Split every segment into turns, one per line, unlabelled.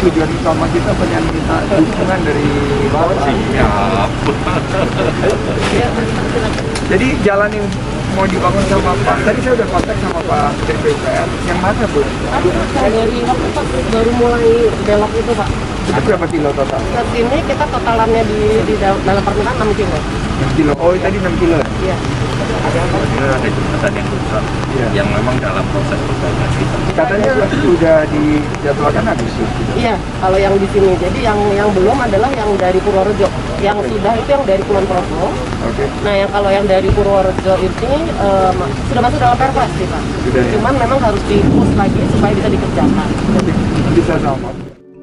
tujuan utama kita pengen minta dukungan dari Bapak.
Siap.
Jadi jalan yang mau dibangun sama Pak, tadi saya udah kontak sama Pak Menteri PUPR. Yang mana, Bu?
Dari waktu Pak baru mulai belok itu Pak.
Itu berapa kilo total?
Ke sini kita totalannya di dalam permintaan 6 kilo.
6 kilo. Oh, tadi 6 kilo.
Iya.
Ada jembatan yang rusak, yang memang dalam proses perbaikan kita.
Katanya sudah dijadwalkan Agustus.
Iya, kalau yang di sini. Jadi yang belum adalah yang dari Purworejo. Yang sudah itu yang dari Kulon Progo.
Oke.
Nah, yang kalau yang dari Purworejo ini sudah masuk dalam perpres sih Pak.
Sudah, ya?
Cuman memang harus di-push lagi supaya bisa dikerjakan.
Bisa sama.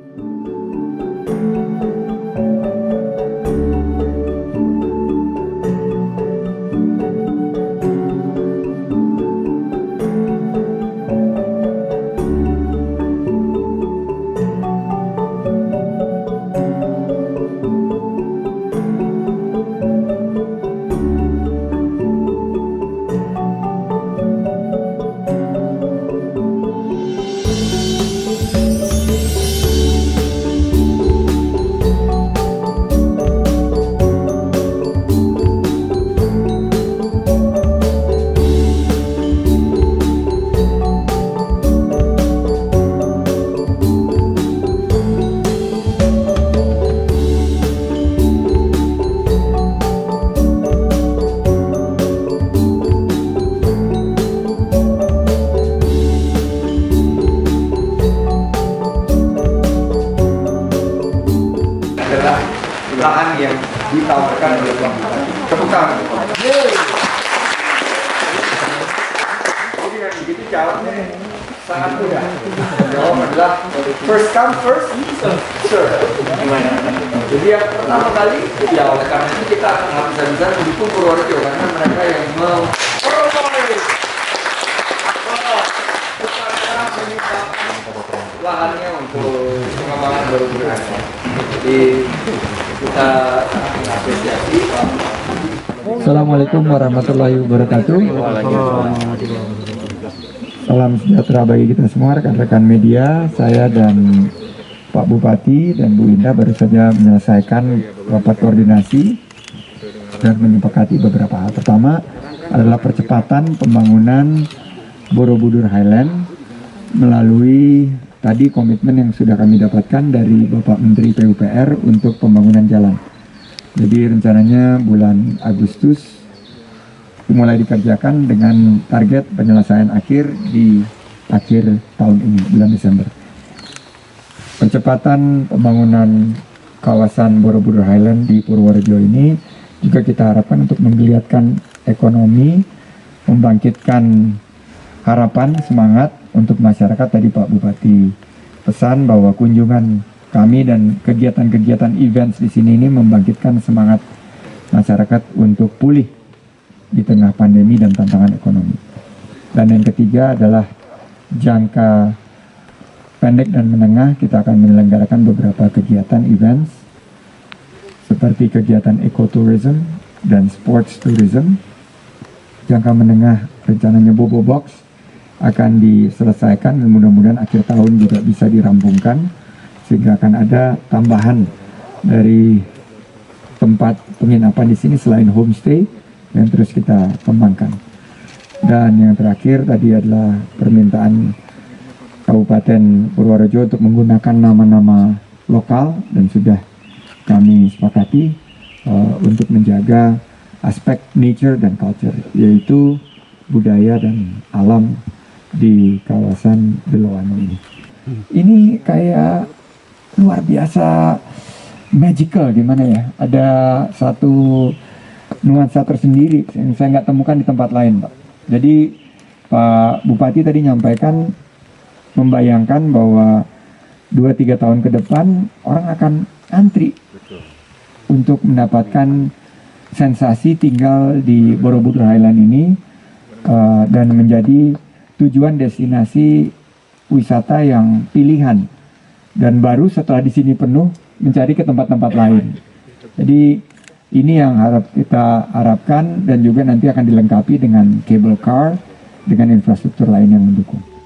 Adalah lahan yang ditawarkan oleh Pak Bupati. Tepuk tangan. Jadi yang begitu jalannya sangat mudah. Jawab adalah first come first serve. Jadi yang pertama kali, ya oleh karena itu kita akan habis-habisan mendukung Purworejo karena mereka yang lahannya untuk pengembangan baru-baru. Jadi kita apresiasi Pak.
Assalamualaikum warahmatullahi wabarakatuh. Salam sejahtera bagi kita semua rekan-rekan media. Saya dan Pak Bupati dan Bu Indah baru saja menyelesaikan rapat koordinasi dan menyepakati beberapa hal. Pertama adalah percepatan pembangunan Borobudur Highland melalui tadi komitmen yang sudah kami dapatkan dari Bapak Menteri PUPR untuk pembangunan jalan. Jadi rencananya bulan Agustus mulai dikerjakan dengan target penyelesaian akhir di akhir tahun ini, bulan Desember. Percepatan pembangunan kawasan Borobudur Highland di Purworejo ini juga kita harapkan untuk menggeliatkan ekonomi, membangkitkan harapan, semangat untuk masyarakat. Tadi Pak Bupati pesan bahwa kunjungan kami dan kegiatan-kegiatan events di sini ini membangkitkan semangat masyarakat untuk pulih di tengah pandemi dan tantangan ekonomi. Dan yang ketiga adalah jangka pendek dan menengah, kita akan menyelenggarakan beberapa kegiatan events seperti kegiatan ecotourism dan sports tourism. Jangka menengah rencananya Bobo Box akan diselesaikan dan mudah-mudahan akhir tahun juga bisa dirampungkan sehingga akan ada tambahan dari tempat penginapan di sini selain homestay yang terus kita kembangkan. Dan yang terakhir tadi adalah permintaan Kabupaten Purworejo untuk menggunakan nama-nama lokal dan sudah kami sepakati untuk menjaga aspek nature dan culture, yaitu budaya dan alam di kawasan Beloano ini. Ini kayak luar biasa magical, gimana ya? Ada satu nuansa tersendiri yang saya nggak temukan di tempat lain, Pak. Jadi Pak Bupati tadi nyampaikan, membayangkan bahwa 2-3 tahun ke depan orang akan antri untuk mendapatkan sensasi tinggal di Borobudur Highland ini dan menjadi tujuan destinasi wisata yang pilihan. Dan baru setelah di sini penuh mencari ke tempat-tempat lain. Jadi ini yang kita harapkan dan juga nanti akan dilengkapi dengan cable car dengan infrastruktur lain yang mendukung.